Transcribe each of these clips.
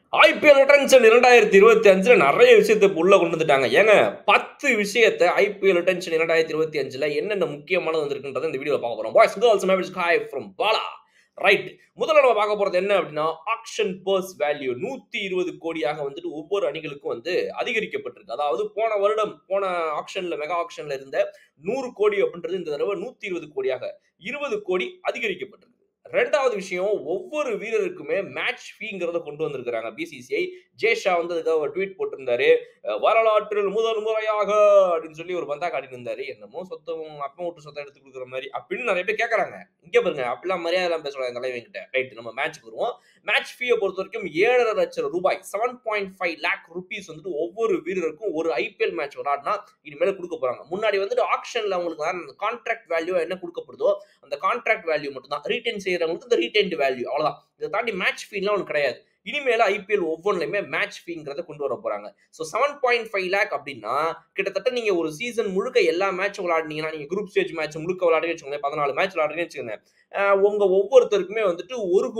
IPL returns 2025 நிறைய விஷயத்தை உள்ள கொண்டு வந்துட்டாங்க. ஏங்க 10 விஷயத்த ஐபிஎல் ரிட்டர்ன்ஸ் 2025 என்னென்ன முக்கியமானது வந்திருக்குன்றத இந்த வீடியோல பார்க்க போறோம். Boys girls match hi from Bala. Right. முதல்ல நம்ம பார்க்க போறது என்ன அப்படின்னா ஆக்ஷன் பர்ஸ் வேல்யூ 120 கோடியாக வந்துட்டு ஒவ்வொரு அணிகளுக்கும் வந்து அதிகரிக்கப்பட்டிருக்கு. அதாவது போன ஆக்ஷன்ல மெகா ஆக்ஷன்ல இருந்த 100 கோடி அப்படின்றது இந்த தடவை 120 கோடியாக 20 கோடி அதிகரிக்கப்பட்டிருக்கு. ரெண்டாவது விஷயம் ஒவ்வொரு வீரருக்குமே மேட்ச் ஃபீங்கிறத கொண்டு வந்திருக்கிறாங்க பிசிசிஐ. ஜேஷா வந்து அதுக்காக ஒரு ட்வீட் போட்டிருந்தாரு. வரலாற்றில் முதல் முறையாக அப்படின்னு சொல்லி ஒரு பந்தா காட்டிட்டு இருந்தாரு. என்னமோ சொத்தம் அப்பா விட்டு சொத்தை எடுத்து கொடுக்குற மாதிரி அப்படின்னு நிறைய பேர் கேட்கறாங்க. இங்க பாருங்க அப்படிலாம் மரியாதை எல்லாம் பேசக்கூடாது தலைவன் கிட்ட. ரைட், நம்ம மேட்ச்க்கு வருவோம். மேட்ச் ஃபீயை பொறுத்த வரைக்கும் 7.5 லட்சம் ரூபாய் 7.5 லேக் ருபீஸ் வந்துட்டு ஒவ்வொரு வீரருக்கும் ஒரு ஐபிஎல் மேட்ச் விளையாடினா இனிமேல கொடுக்க போறாங்க. முன்னாடி வந்துட்டு ஆக்ஷன்ல அவங்களுக்கு கான்ட்ராக்ட் வேல்யூ என்ன கொடுக்கப்படுதோ அந்த கான்ட்ராக்ட் வேல்யூ மட்டும் தான். ரீடைன் செய்யறவங்களுக்கு இந்த ரீடைன்ட் வேல்யூ அவ்வளவுதான். இதை தாண்டி மேட்ச் ஃபீலாம் ஒன்று கிடையாது. இனிமேல ஐபிஎல் ஒவ்வொன்றுலையுமே மேட்ச் ஃபீங்கிறத கொண்டு வர போறாங்க. ஸோ 7.5 லேக் அப்படின்னா கிட்டத்தட்ட நீங்க ஒரு சீசன் முழுக்க எல்லா மேட்சும் விளையாடுனீங்கன்னா, நீங்க குரூப் ஸ்டேஜ் மேட்ச் முழுக்க விளையாடுறீங்கன்னு வச்சுக்கோங்க, 14 மேட்ச் விளையாடுறீங்கன்னு வச்சுக்கோங்க, உங்க ஒவ்வொருத்தருக்குமே வந்துட்டு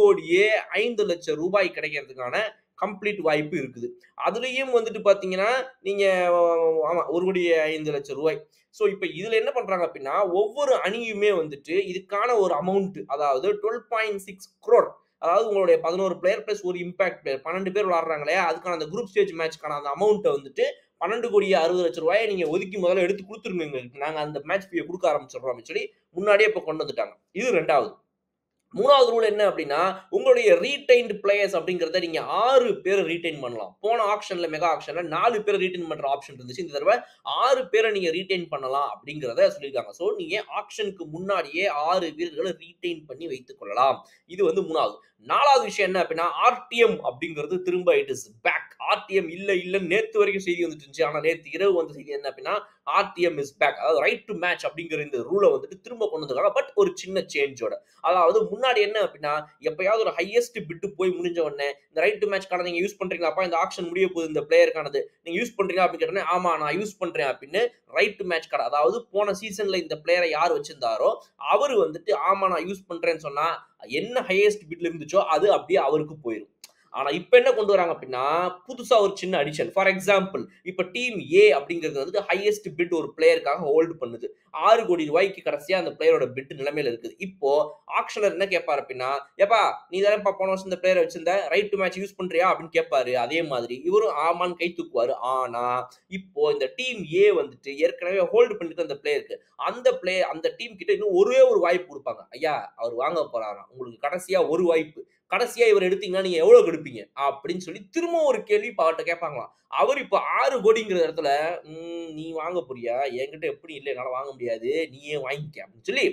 1,05,00,000 கிடைக்கிறதுக்கான கம்ப்ளீட் வாய்ப்பு இருக்குது. அதுலயும் வந்துட்டு பாத்தீங்கன்னா நீங்க ஆமா 1,05,00,000. ஸோ இப்போ இதுல என்ன பண்றாங்க அப்படின்னா ஒவ்வொரு அணியுமே வந்துட்டு இதுக்கான ஒரு அமௌண்ட், அதாவது 12.6 crore, அதாவது உங்களுடைய 11 பிளேயர் பிளஸ் ஒரு இம்பாக்ட் பிளேயர் 12 பேர் விளையாடுறாங்களே அதுக்கான அந்த குரூப் ஸ்டேஜ் மேட்ச்க்கான அந்த அமௌண்ட்டை வந்துட்டு 12,60,00,000 நீங்க ஒதுக்கி முதல்ல எடுத்து கொடுத்துருங்க எங்களுக்கு, நாங்க அந்த மேட்ச் ஃபீயை கொடுக்க ஆரம்பிச்சிடுறோம் அப்படின்னு சொல்லி முன்னாடியே இப்போ கொண்டு வந்துட்டாங்க. இது ரெண்டாவது. மூணாவது ரூல் என்ன அப்படின்னா உங்களுடைய ரீடைன்டு பிளேயர்ஸ் அப்படிங்கறத நீங்க 6 பேரை ரீடைன் பண்ணலாம். போன ஆக்ஷன்ல மெகா ஆக்ஷன்ல 4 பேரை ரீடைன் பண்ற ஆப்ஷன் இருந்துச்சு. இந்த தடவை 6 பேரை நீங்க ரீடைன் பண்ணலாம் அப்படிங்கறத சொல்லியிருக்காங்க. சோ நீங்க ஆக்ஷனுக்கு முன்னாடியே 6 வீரர்களை ரீடைன் பண்ணி வைத்துக் கொள்ளலாம். இது வந்து மூணாவது. நாலாவது விஷயம் என்ன அப்படின்னா ஆர்டிஎம் அப்படிங்கிறது திரும்ப இட் இஸ் பேக். ஆர்டிஎம் இல்ல நேத்து வரைக்கும் செய்தி வந்துட்டு இருந்துச்சு. ஆனா நேத்து இரவு வந்த செய்தி என்ன அப்படின்னா ஆர்டிஎம் இஸ் பேக். அதாவது ரைட் டு மேட்ச் அப்படிங்கிற இந்த ரூலை வந்துட்டு திரும்ப கொண்டு வந்திருக்காங்க. பட் ஒரு சின்ன சேஞ்சோட. அதாவது முன்னாடி என்ன அப்படின்னா எப்பயாவது ஒரு ஹையஸ்ட் பிட் போய் முடிஞ்ச உடனே இந்த ரைட் டு மேட்ச் கார்டை நீங்க யூஸ் பண்றீங்களாப்பா, இந்த ஆக்ஷன் முடிய போகுது, இந்த பிளேயருக்கானது நீங்க யூஸ் பண்றீங்க அப்படின்னு கேட்டோன்னே ஆமா நான் யூஸ் பண்றேன் அப்படின்னு ரைட் டு மேட்ச் கார்டு, அதாவது போன சீசன்ல இந்த பிளேயரை யார் வச்சிருந்தாரோ அவரு வந்துட்டு ஆமா நான் யூஸ் பண்றேன்னு சொன்னா என்ன ஹையஸ்ட் பிட்ல இருந்துச்சோ அது அப்படியே அவருக்கு போயிடும். ஆனா இப்ப என்ன கொண்டு வராங்க அப்படின்னா புதுசா ஒரு சின்ன அடிஷன். ஃபார் எக்ஸாம்பிள் இப்ப டீம் ஏ அப்படிங்கிறது வந்து ஹையஸ்ட் பிட் ஒரு பிளேயருக்காக ஹோல்டு பண்ணுது. 6 கோடி ரூபாய்க்கு கடைசியா அந்த பிளேயரோட பிட் நிலைமையில இருக்குது. இப்போ ஆக்ஷனர் என்ன கேட்பாரு அப்படின்னா ஏப்பா நீ தானே போன வருஷம் இந்த பிளேயரை வச்சிருந்த, ரைட் டு மேட்ச் யூஸ் பண்றியா அப்படின்னு கேட்பாரு. அதே மாதிரி இவரும் ஆமான்னு கை தூக்குவாரு. ஆனா இப்போ இந்த டீம் ஏ வந்துட்டு ஏற்கனவே ஹோல்டு பண்ணிட்டு அந்த பிளேயருக்கு அந்த டீம் கிட்ட இன்னும் ஒரே ஒரு வாய்ப்பு கொடுப்பாங்க. ஐயா அவர் வாங்க போறாராம், உங்களுக்கு கடைசியா ஒரு வாய்ப்பு, கடைசியா இவர் எடுத்தீங்கன்னா நீங்க எவ்வளவு எடுப்பீங்க அப்படின்னு சொல்லி திரும்ப ஒரு கேள்வி அவர்கிட்ட கேட்பாங்களாம். அவர் இப்ப 6 கோடிங்கிற இடத்துல நீ வாங்க போறியா, என்கிட்ட எப்படி இல்லை என்னால வாங்க முடியாது, நீயே வாங்கிக்க அப்படின்னு சொல்லி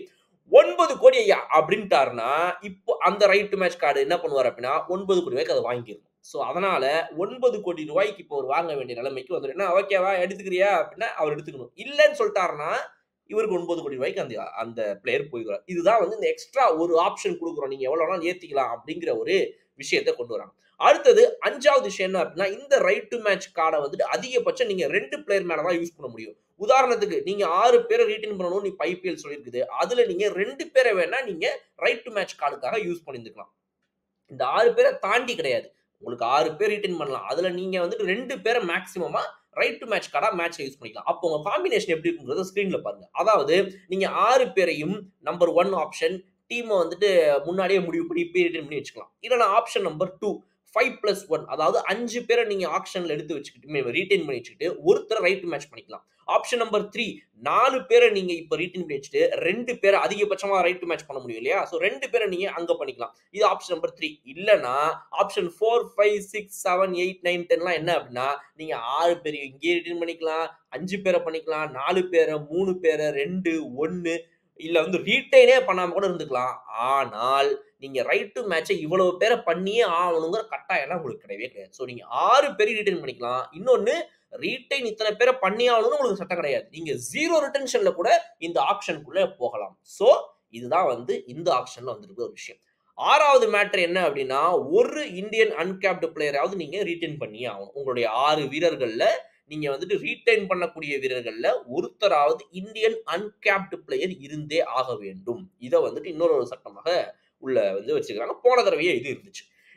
9 கோடி ஐயா அப்படின்ட்டாருன்னா இப்போ அந்த ரைட் டு மேட்ச் கார்டு என்ன பண்ணுவார் அப்படின்னா 9 கோடி ரூபாய்க்கு அதை வாங்கிடணும். ஸோ அதனால 9 கோடி ரூபாய்க்கு இப்போ ஒரு வாங்க வேண்டிய நிலைமைக்கு வந்துடும். என்ன ஓகேவா எடுத்துக்கிறியா அப்படின்னா அவர் எடுத்துக்கணும். இல்லைன்னு சொல்லிட்டாருன்னா இவருக்கு 9 கோடி ரூபாய்க்கு அந்த அந்த பிளேயர் போயிடுவார். இதுதான் வந்து இந்த எக்ஸ்ட்ரா ஒரு ஆப்ஷன் கொடுக்குறோம், நீங்க எவ்வளவு வேணாலும் ஏத்திக்கலாம் அப்படிங்கிற ஒரு விஷயத்தை கொண்டு வராங்க. அடுத்தது 5வது விஷயம் என்ன அப்படின்னா இந்த ரைட் டு மேட்ச் கார்டை வந்துட்டு அதிகபட்சம் நீங்க 2 பிளேயர் மேல தான் யூஸ் பண்ண முடியும். உதாரணத்துக்கு நீங்க 6 பேரை ரீடைன் பண்ணணும்னு இப்ப ஐபிஎல் சொல்லியிருக்குது. அதுல நீங்க 2 பேரை வேணா நீங்க ரைட் டு மேட்ச் கார்டுக்காக யூஸ் பண்ணிருக்கலாம். இந்த 6 பேரை தாண்டி கிடையாது. உங்களுக்கு 6 பேர் ரீடைன் பண்ணலாம். அதுல நீங்க வந்துட்டு 2 பேரை மேக்ஸிமமா ரைட் டு மேட்ச் கார்டா மேட்ச்ல யூஸ் பண்ணிக்கலாம். அப்போ உங்க காம்பினேஷன் எப்படி இருக்குங்கிறத ஸ்கிரீன்ல பாருங்க. அதாவது நீங்க 6 பேரையும் நம்பர் 1 ஆப்ஷன் டீமை வந்துட்டு முன்னாடியே முடிவு பண்ணி இப்பயே ரிட்டர்ன் பண்ணி வச்சுக்கலாம். இல்லைன்னா ஆப்ஷன் நம்பர் 2 5+1, அதாவது 5 பேரை நீங்க ஆக்ஷன்ல எடுத்து வச்சுக்கிட்டு ரீடைன் பண்ணி வச்சுக்கிட்டு ஒருத்தர் ரைட் டு மேட்ச் பண்ணிக்கலாம். ஆப்ஷன் நம்பர் 3 4 பேரை நீங்க இப்ப ரீடைன் பண்ணி வச்சுட்டு 2 பேரை அதிகபட்சமா ரைட் டு மேட்ச் பண்ண முடியும் இல்லையா? சோ 2 பேரை நீங்க அங்க பண்ணிக்கலாம். இது ஆப்ஷன் நம்பர் 3. இல்லனா ஆப்ஷன் 4 5 6 7 8 9 10 லாம் என்ன அப்படின்னா நீங்க 6 பேரையும் இங்கே ரீடைன் பண்ணிக்கலாம், 5 பேரை பண்ணிக்கலாம், 4 பேரை, 3 பேரை, 2 1 இல்ல வந்து ரீடைனே பண்ணாம கூட இருந்துக்கலாம். ஆனால் நீங்க ரைட் டு மேட்சை இவ்வளவு பேரை பண்ணியே ஆகணுங்கிற கட்டாயம் உங்களுக்கு கிடையவே கிடையாது. சோ நீங்க 6 பேரையும் ரீடைன் பண்ணிக்கலாம். இன்னொன்னு ரீடைன் இத்தனை பேரை பண்ணி ஆகணும்னு உங்களுக்கு சட்டம் கிடையாது. நீங்க 0 ரிட்டென்ஷன்ல கூட இந்த ஆக்ஷனுக்குள்ள போகலாம். சோ இதுதான் வந்து இந்த ஆக்ஷன்ல வந்திருக்கிற ஒரு விஷயம். 6வது மேட்டர் என்ன அப்படின்னா ஒரு இந்தியன் அன்கேப்டு பிளேயராவது நீங்க ரீடைன் பண்ணியே ஆகணும். உங்களுடைய 6 வீரர்கள்ல நீங்க வந்துட்டு ரீடைன் பண்ணக்கூடிய வீரர்கள்ல ஒருத்தராவது இந்தியன் அன்கேப்டு பிளேயர் இருந்தே ஆக வேண்டும். இதை வந்துட்டு இன்னொரு சட்டமாக உள்ள வந்து வச்சிருக்காங்க. போன தடவையே இது இருந்துச்சு.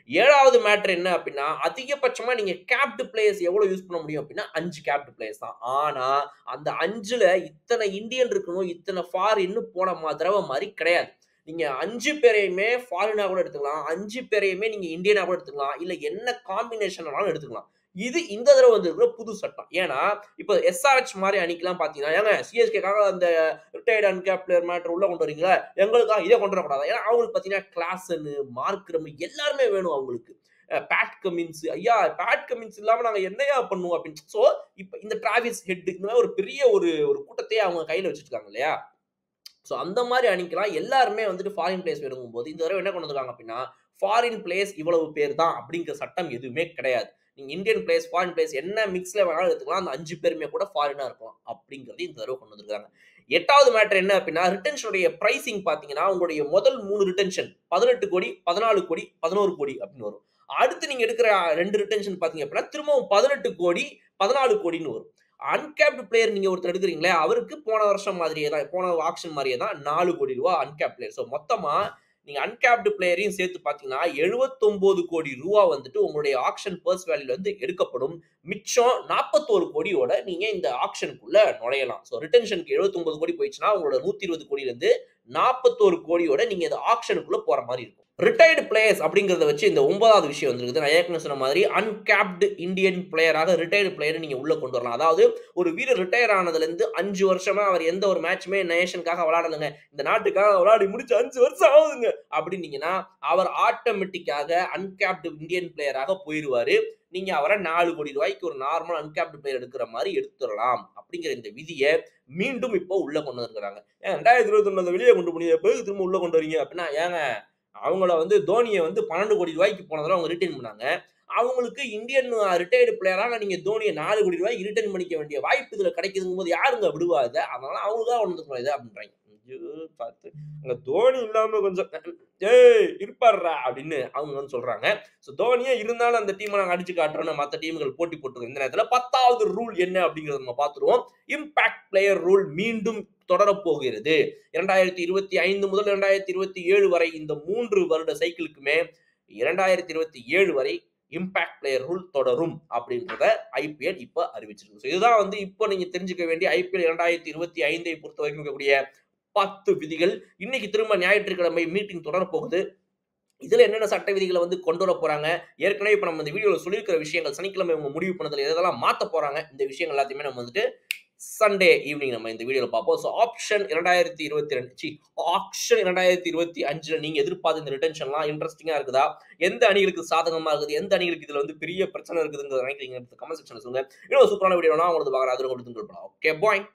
7வது மேட்டர் என்ன அப்டின்னா, அதிகபட்சமா நீங்க கேப்ட் பிளேயர்ஸ் எவ்வளவு யூஸ் பண்ண முடியும் அப்டின்னா, 5 கேப்ட் பிளேயர்ஸ் தான். ஆனா, அந்த 5ல இத்தன இந்தியன் இருக்கணும், இத்தன ஃபாரின்னு போன தடவ மாரி கிடையாது. நீங்க 5 பேரையுமே ஃபாரினா கூட எடுத்துக்கலாம். 5 பேரையுமே நீங்க இந்தியனா கூட எடுத்துக்கலாம். இல்ல என்ன காம்பினேஷன் வேணாலும் எடுத்துக்கலாம். இது இந்த தடவ வந்திருக்கிற புது சட்டம். ஏன்னா, இப்ப எஸ்ஆர்எச் மாரி அணிக்கெல்லாம் பார்த்தீங்கன்னா, ஏங்க சிஎஸ்கேக்காக அந்த ரிட்டயர்ட் அன்கேப்ட் பிளேயர் மேட்டர் உள்ள கொண்டு வரீங்களா? எங்களுக்காக இத கொண்டு வரக்கூடாதா? ஏன்னா, அவங்களுக்கு பார்த்தீங்கன்னா, கிளாசன், மார்க்ரம் எல்லாருமே வேணும் அவங்களுக்கு. பேட் கமின்ஸ் ஐயா பேட் கமின்ஸ் இல்லாம நாங்க என்னய்யா பண்ணுவோம் அப்படின்னு. சோ, இப்ப இந்த டிராவிஸ் ஹெட் இந்த மாரி ஒரு பெரிய ஒரு ஒரு கூட்டத்தையே அவங்க கையில வச்சுட்டுருக்காங்க இல்லையா? சோ, அந்த மாரி அணிக்கலாம் எல்லாருமே வந்துட்டு ஃபாரின் பிளேயர்ஸ் வேணுங்கும்போது, இந்த தடவ என்ன கொண்டு வந்திருக்காங்க அப்டின்னா, ஃபாரின் பிளேயர்ஸ் இவ்வளவு பேர் தான் அப்டிங்கிற சட்டம் எதுவுமே கிடையாது. நீங்க இந்தியன் பிளேயர்ஸ், ஃபாரின் பிளேயர்ஸ் என்ன மிக்ஸ்ல வேணாலும் எடுத்துக்கலாம். அந்த 5 பேருமே கூட ஃபாரினா இருக்கலாம். அப்டிங்கிறது இந்த தடவ கொண்டு வந்திருக்காங்க. 8வது மேட்டர் என்ன அப்டின்னா, ரிட்டென்ஷனுடைய பிரைசிங் பார்த்தீங்கன்னா, உங்களுடைய முதல் 3 ரிட்டென்ஷன் 18,00,00,000, 14,00,00,000, 11,00,00,000 அப்டின்னு வரும். அடுத்து நீங்க எடுக்கிற 2 ரிட்டென்ஷன் பார்த்தீங்க அப்டின்னா, திரும்பவும் 18,00,00,000, 14,00,00,000ன்னு வரும். அன்கேப்ட் பிளேயர் நீங்க ஒருத்தர் எடுக்குறீங்களே, அவருக்கு போன வருஷம் மாதிரியே தான், போன ஆக்ஷன் மாரியே தான் ரூ. 4,00,00,000 அன்கேப்ட் பிளேயர். சோ மொத்தமா நீங்க அன்கேப்ட் பிளேயரையும் சேர்த்து பார்த்தீங்கன்னா, ரூ. 79,00,00,000 வந்துட்டு உங்களுடைய ஆக்ஷன் பர்ஸ் வேல்யூல இருந்து எடுக்கப்படும். மிச்சம் 41,00,00,000யோட நீங்க இந்த ஆக்ஷனுக்குள்ள நுழையலாம். சோ ரிட்டென்ஷனுக்கு 79,00,00,000 போயிடுச்சுன்னா, உங்களோட 120,00,00,000ல இருந்து 41,00,00,000யோட நீங்க இந்த ஆக்ஷனுக்குள்ள போற மாரி இருக்கும். ரிட்டயர்ட் பிளேயர்ஸ் அப்படிங்கிறத வச்சு இந்த 9வது விஷயம் வந்திருக்குது. நான் ஏற்கனவே சொன்ன மாதிரி அன்கேப்ட் இந்தியன் பிளேயராக ரிட்டயர்ட் பிளேயர் நீங்க உள்ள கொண்டு வரலாம். அதாவது ஒரு வீரர் ரிட்டயர் ஆனதுலேருந்து 5 வருஷமா அவர் எந்த ஒரு மேட்சுமே நேஷனுக்காக விளையாடலங்க. இந்த நாட்டுக்காக விளையாடி முடிச்சு 5 வருஷம் ஆகுதுங்க அப்படின்னீங்கன்னா, அவர் ஆட்டோமேட்டிக்காக அன்கேப்ட் இந்தியன் பிளேயராக போயிருவாரு. நீங்க அவர ரூ. 4,00,00,000 ஒரு நார்மல் அன்கேப்ட் பிளேயர் எடுக்கிற மாரி எடுத்துறலாம். அப்படிங்கிற இந்த விதிய மீண்டும் இப்போ உள்ள கொண்டு வந்திருக்காங்க. ஏன் 2021 வெளிய கொண்டு போனீங்க, இப்ப எதுக்கு திரும்ப உள்ள கொண்டு வரீங்க அப்படின்னா, ஏங்க அவங்கள வந்து தோனிய வந்து ₹12,00,00,000 போன தடவ அவங்க ரிட்டெயின் பண்ணாங்க. அவங்களுக்கு இந்தியன் ரிட்டயர்ட் பிளேயராக நீங்க தோனிய ₹4,00,00,000 ரிட்டெயின் பண்ணிக்க வேண்டிய வாய்ப்பு இதுல கிடைக்குதுங்கும்போது யாருங்க விடுவா இத? அதனால அவங்களுக்காக கொண்டு வந்துருக்கோம் இத அப்படின்றாய்ங்க. ஐயோ! பார்த்து அங்க தோனி இல்லாம கொஞ்சம் "ஏய் இருப்பார்றா" அப்படின்னு அவங்க வந்து சொல்றாங்க. சோ தோனியே இருந்தாலும் அந்த டீம நாங்க அடிச்சு காட்டுறோம்னு மத்த டீம்கள் போட்டி போட்டுருக்கு. இந்த நேரத்துல 10வது ரூல் என்ன அப்படிங்கிறத நம்ம பார்த்துருவோம். இம்பாக்ட் பிளேயர் ரூல் மீண்டும் தொடரப்போகிறது. 2025 முதல் 2027 வரை இந்த 3 வருட சைக்கிளுக்குமே 2027 வரை இம்பாக்ட் பிளேயர் ரூல் தொடரும் அப்படின்றத ஐபிஎல் இப்ப அறிவிச்சிருக்கு. இதுதான் வந்து இப்ப நீங்க தெரிஞ்சுக்க வேண்டிய ஐபிஎல் 2025 பொறுத்தவரைக்கும் இருக்கக்கூடிய 10 விதிகள். இன்னைக்கு திரும்ப ஞாயிற்றுக்கிழமை மீட்டிங் தொடரப்போகுது. இதுல என்னென்ன சட்ட விதிகள வந்து கொண்டு வரப் போறாங்க. ஏற்கனவே இப்ப நம்ம இந்த வீடியோல சொல்லியிருக்கிற விஷயங்கள் சனிக்கிழமை இவங்க முடிவு பண்ணதுல எதெல்லாம் மாத்தப் போறாங்க. இந்த விஷயங்கள் எல்லாத்தையுமே நம்ம வந்துட்டு சண்டே ஈவினிங் நம்ம இந்த வீடியோல பார்ப்போம். சோ ஆப்ஷன் 2022 ஆக்ஷன் 2025ல நீங்க எதிர்பார்த்த இந்த ரிட்டென்ஷன்லாம் இன்ட்ரஸ்டிங்கா இருக்குதா? எந்த அணிகளுக்கு சாதகமா இருக்குது? எந்த அணிகளுக்கு இதுல வந்து பெரிய பிரச்சனை இருக்குதுங்கிறத நினைக்கிறீங்க? கமெண்ட் செக்ஷன்ல சொல்லுங்க. இன்னும் சூப்பரான வீடியோனா உங்களுக்கு பார்க்குறேன். அது உங்களுக்கு ஓகே பாய்.